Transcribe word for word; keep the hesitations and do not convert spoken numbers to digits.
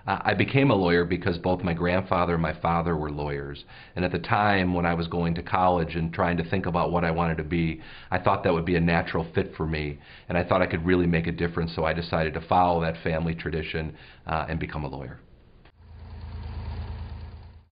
Uh, I became a lawyer because both my grandfather and my father were lawyers. And at the time when I was going to college and trying to think about what I wanted to be, I thought that would be a natural fit for me. And I thought I could really make a difference, so I decided to follow that family tradition uh, and become a lawyer.